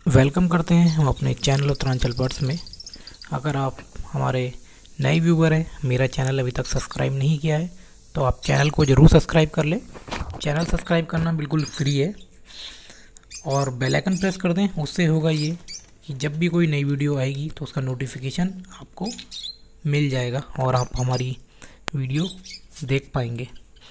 Welcome करते हैं हम अपने चैनल उत्तरांचल बर्ड्स में। अगर आप हमारे नए व्यूवर हैं, मेरा चैनल अभी तक सब्सक्राइब नहीं किया है तो आप चैनल को ज़रूर सब्सक्राइब कर लें। चैनल सब्सक्राइब करना बिल्कुल फ्री है और बेल आइकन प्रेस कर दें। उससे होगा ये कि जब भी कोई नई वीडियो आएगी तो उसका नोटिफिकेशन आपको मिल जाएगा और आप हमारी वीडियो देख पाएंगे।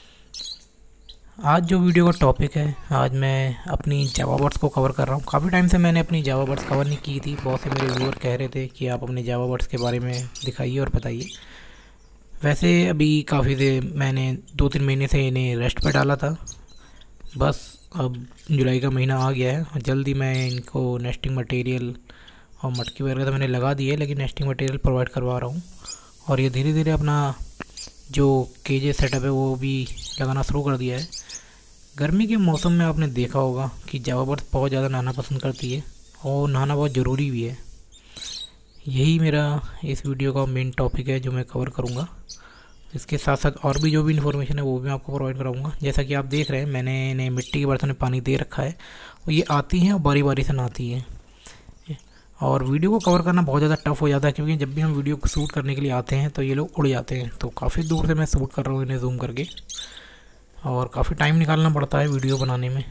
आज जो वीडियो का टॉपिक है, आज मैं अपनी जावा बर्ड्स को कवर कर रहा हूँ। काफ़ी टाइम से मैंने अपनी जावा बर्ड्स कवर नहीं की थी। बहुत से मेरे व्यूअर कह रहे थे कि आप अपने जावा बर्ड्स के बारे में दिखाइए और बताइए। वैसे अभी काफ़ी देर मैंने 2-3 महीने से इन्हें रेस्ट पे डाला था। बस अब जुलाई का महीना आ गया है और जल्दी मैं इनको नेस्टिंग मटेरियल और मटकी वगैरह तो मैंने लगा दी है, लेकिन नेस्टिंग मटेरियल प्रोवाइड करवा रहा हूँ। और ये धीरे धीरे अपना जो केजेस सेटअप है वो भी लगाना शुरू कर दिया है। गर्मी के मौसम में आपने देखा होगा कि जावा बर्ड्स बहुत ज़्यादा नहाना पसंद करती है और नहाना बहुत ज़रूरी भी है। यही मेरा इस वीडियो का मेन टॉपिक है जो मैं कवर करूँगा। इसके साथ साथ और भी जो भी इन्फॉर्मेशन है वो भी मैं आपको प्रोवाइड कराऊँगा। जैसा कि आप देख रहे हैं, मैंने इन्हें मिट्टी के बर्तन में पानी दे रखा है और ये आती हैं और बारी बारी से नहाती हैं। और वीडियो को कवर करना बहुत ज़्यादा टफ हो जाता है, क्योंकि जब भी हम वीडियो को शूट करने के लिए आते हैं तो ये लोग उड़ जाते हैं। तो काफ़ी दूर से मैं शूट कर रहा हूँ इन्हें जूम करके, और काफ़ी टाइम निकालना पड़ता है वीडियो बनाने में।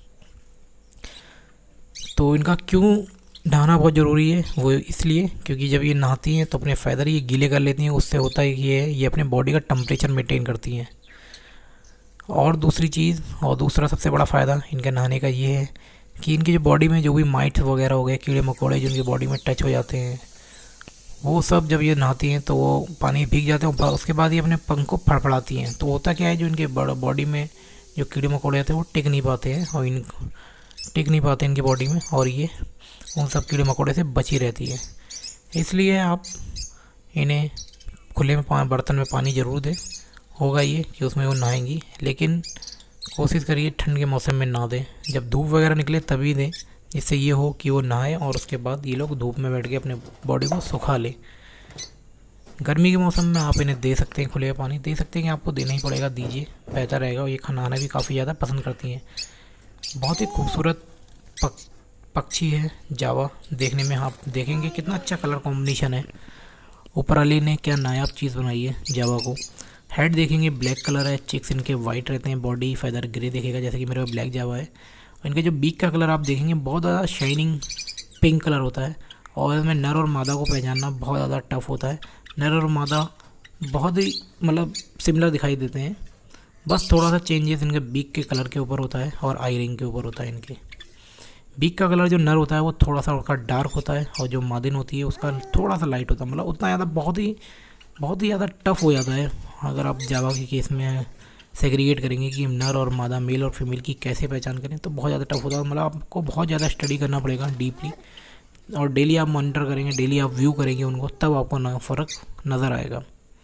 तो इनका क्यों नहाना बहुत ज़रूरी है, वो इसलिए क्योंकि जब ये नहाती हैं तो अपने फ़ैदर ये गीले कर लेती हैं। उससे होता है कि ये अपने बॉडी का टेम्परेचर मेंटेन करती हैं। और दूसरी चीज़ और दूसरा सबसे बड़ा फ़ायदा इनके नहाने का ये है कि इनकी जो बॉडी में जो भी माइट्स वगैरह हो गए, कीड़े मकोड़े जो इनकी बॉडी में टच हो जाते हैं, वो सब जब ये नहाती हैं तो वो पानी भीग जाते हैं और उसके बाद ये अपने पंख को फड़फड़ाती हैं। तो होता क्या है, जो इनके बॉडी में जो कीड़े मकोड़े आते हैं वो टिक नहीं पाते हैं और टिक नहीं पाते इनकी बॉडी में, और ये उन सब कीड़े मकोड़े से बची रहती है। इसलिए आप इन्हें खुले में बर्तन में पानी ज़रूर दें। होगा ये कि उसमें वो नहाएंगी, लेकिन कोशिश करिए ठंड के मौसम में ना दें। जब धूप वगैरह निकले तभी दें, जिससे ये हो कि वो नहाए और उसके बाद ये लोग धूप में बैठ के अपने बॉडी को सुखा लें। गर्मी के मौसम में आप इन्हें दे सकते हैं, खुले पानी दे सकते हैं कि आपको देना ही पड़ेगा, दीजिए, बेहतर रहेगा। और ये नहाना भी काफ़ी ज़्यादा पसंद करती हैं। बहुत ही खूबसूरत पक्षी है जावा। देखने में आप देखेंगे कितना अच्छा कलर कॉम्बिनेशन है। ऊपर वाली ने क्या नायाब चीज़ बनाई है जावा को। हेड देखेंगे ब्लैक कलर है, चिक्स इनके वाइट रहते हैं, बॉडी फैदर ग्रे देखेगा जैसे कि मेरे पास ब्लैक जावा है। इनके जो बीक का कलर आप देखेंगे बहुत ज़्यादा शाइनिंग पिंक कलर होता है, और इसमें नर और मादा को पहचानना बहुत ज़्यादा टफ होता है। नर और मादा बहुत ही सिमिलर दिखाई देते हैं, बस थोड़ा सा चेंजेस इनके बीक के कलर के ऊपर होता है और आई रिंग के ऊपर होता है। इनके बीक का कलर जो नर होता है वो थोड़ा सा उसका डार्क होता है, और जो मादिन होती है उसका थोड़ा सा लाइट होता है। उतना ज़्यादा बहुत ही ज़्यादा टफ हो जाता है अगर आप जावा के केस में सेग्रीगेट करेंगे कि नर और मादा, मेल और फीमेल की कैसे पहचान करें, तो बहुत ज़्यादा टफ होता है। आपको बहुत ज़्यादा स्टडी करना पड़ेगा डीपली, और डेली आप मॉनिटर करेंगे, डेली आप व्यू करेंगे उनको, तब आपको फ़र्क नज़र आएगा।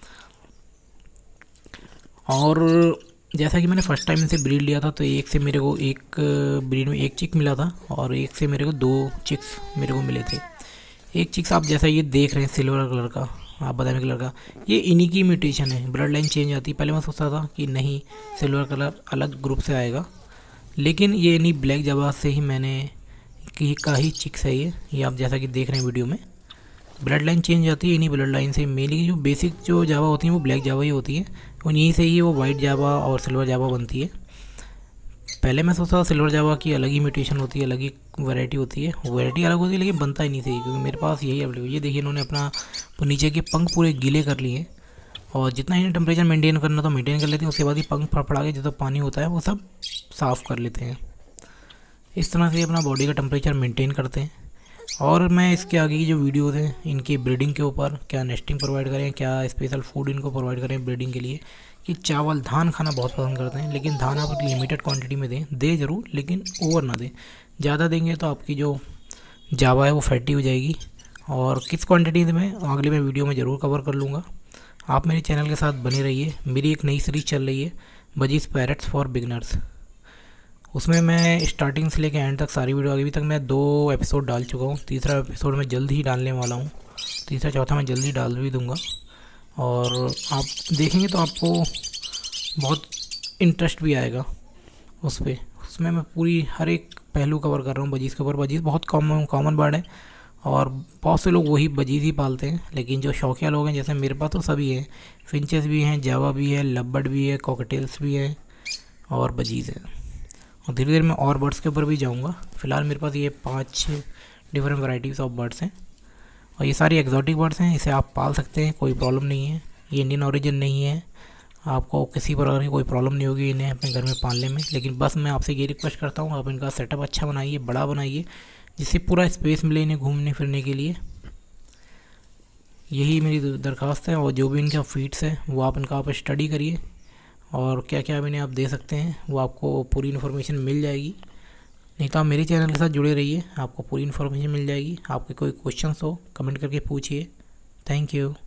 और जैसा कि मैंने फ़र्स्ट टाइम इनसे ब्रीड लिया था तो एक से मेरे को एक ब्रीड में एक चिक मिला था और एक से मेरे को 2 चिक्स मेरे को मिले थे। एक चिक्स आप जैसा ये देख रहे हैं सिल्वर कलर का, आप बादामी कलर का, ये इन्हीं की म्यूटेशन है। ब्लड लाइन चेंज आती है। पहले मैं सोचता था कि नहीं, सिल्वर कलर अलग ग्रुप से आएगा, लेकिन ये इन्हीं ब्लैक जावा से ही मैंने का ही चिक्स है ये आप जैसा कि देख रहे हैं वीडियो में। ब्लड लाइन चेंज आती है इन्हीं ब्लड लाइन से। मेनली जो बेसिक जो जावा होती हैं वो ब्लैक जावा ही होती है, और यहीं से ही वो वाइट जावा और सिल्वर जावा बनती है। पहले मैं सोचता था सिल्वर जावा की अलग ही म्यूटेशन होती है, अलग ही वैरायटी होती है। वैरायटी अलग होती है लेकिन बनता ही नहीं सही, क्योंकि मेरे पास यही अवेलेबल। ये देखिए, इन्होंने अपना नीचे के पंख पूरे गीले कर लिए, और जितना इन्हें टेम्परेचर मेंटेन करना तो मेंटेन कर लेते हैं। उसके बाद ही पंख फड़फड़ा के जो पानी होता है वो सब साफ़ कर लेते हैं। इस तरह से अपना बॉडी का टेम्परेचर मेंटेन करते हैं। और मैं इसके आगे की जो वीडियोज़ हैं इनकी ब्रीडिंग के ऊपर, क्या नेस्टिंग प्रोवाइड करें, क्या स्पेशल फूड इनको प्रोवाइड करें ब्रीडिंग के लिए, कि चावल धान खाना बहुत पसंद करते हैं, लेकिन धान आप लिमिटेड क्वांटिटी में दें ज़रूर, लेकिन ओवर ना दें। ज़्यादा देंगे तो आपकी जो जावा है वो फैटी हो जाएगी। और किस क्वांटिटी में अगले मैं वीडियो में ज़रूर कवर कर लूँगा। आप मेरे चैनल के साथ बने रहिए। मेरी एक नई सीरीज़ चल रही है, बजीज पैरट्स फॉर बिगनर्स। उसमें मैं स्टार्टिंग से लेकर एंड तक सारी वीडियो, अभी तक मैं 2 एपिसोड डाल चुका हूँ। तीसरा एपिसोड मैं जल्द ही डालने वाला हूँ। तीसरा चौथा मैं जल्दी डाल भी दूँगा, और आप देखेंगे तो आपको बहुत इंटरेस्ट भी आएगा उस पर। उसमें मैं पूरी हर एक पहलू कवर कर रहा हूँ बजीज़ के ऊपर। बजीज़ बहुत कॉमन बर्ड है और बहुत से लोग वही बजीज़ ही पालते हैं, लेकिन जो शौकिया लोग हैं जैसे मेरे पास तो सभी हैं, फिंचेस भी हैं, जावा भी है, लवबर्ड भी है, कॉकटेल्स भी है और बजीज़ है। और धीरे धीरे मैं और बर्ड्स के ऊपर भी जाऊँगा। फ़िलहाल मेरे पास ये 5-6 डिफरेंट वैराइटीज़ ऑफ बर्ड्स हैं और ये सारी एग्जॉटिक बर्ड्स हैं। इसे आप पाल सकते हैं, कोई प्रॉब्लम नहीं है। ये इंडियन ओरिजिन नहीं है, आपको किसी प्रकार की कोई प्रॉब्लम नहीं होगी इन्हें अपने घर में पालने में। लेकिन बस मैं आपसे ये रिक्वेस्ट करता हूँ, आप इनका सेटअप अच्छा बनाइए, बड़ा बनाइए, जिससे पूरा स्पेस मिले इन्हें घूमने फिरने के लिए। यही मेरी दरख्वास्त है। और जो भी इनका फीड्स है वो इनका आप स्टडी करिए और क्या क्या इन्हें आप दे सकते हैं वो आपको पूरी इन्फॉर्मेशन मिल जाएगी। नहीं तो आप मेरे चैनल के साथ जुड़े रहिए, आपको पूरी इन्फॉर्मेशन मिल जाएगी। आपके कोई क्वेश्चंस हो कमेंट करके पूछिए। Thank you.